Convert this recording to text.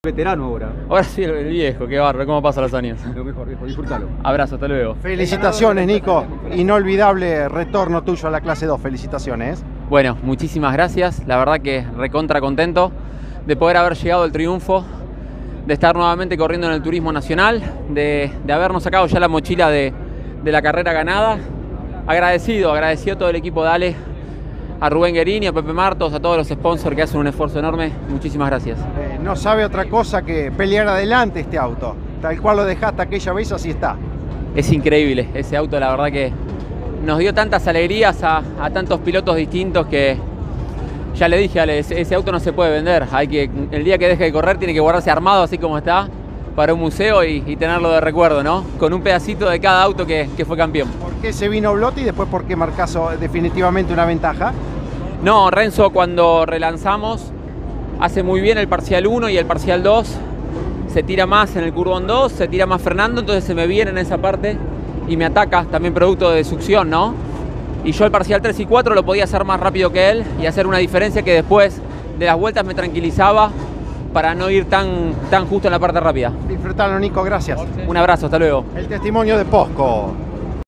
Veterano ahora. Ahora sí, el viejo, qué bárbaro, cómo pasan los años. Lo mejor, viejo, disfrútalo. Abrazo, hasta luego. Felicitaciones, Nico. Inolvidable retorno tuyo a la clase 2. Felicitaciones. Bueno, muchísimas gracias. La verdad que recontra contento de poder haber llegado al triunfo, de estar nuevamente corriendo en el turismo nacional, de habernos sacado ya la mochila de la carrera ganada. Agradecido a todo el equipo de Ale, a Rubén Guerini, a Pepe Martos, a todos los sponsors que hacen un esfuerzo enorme. Muchísimas gracias. No sabe otra cosa que pelear adelante este auto. Tal cual lo dejaste aquella vez, así está. Es increíble ese auto, la verdad que nos dio tantas alegrías a tantos pilotos distintos que ya le dije a Ale, ese auto no se puede vender. El día que deje de correr tiene que guardarse armado así como está para un museo y tenerlo de recuerdo, ¿no? Con un pedacito de cada auto que fue campeón. ¿Por qué se vino Blotti y después por qué marcás definitivamente una ventaja? No, Renzo cuando relanzamos hace muy bien el parcial 1 y el parcial 2. Se tira más en el curbón 2, se tira más frenando, entonces se me viene en esa parte y me ataca, también producto de succión, ¿no? Y yo el parcial 3 y 4 lo podía hacer más rápido que él y hacer una diferencia que después de las vueltas me tranquilizaba para no ir tan justo en la parte rápida. Disfrutalo, Nico, gracias. Un abrazo, hasta luego. El testimonio de Posco.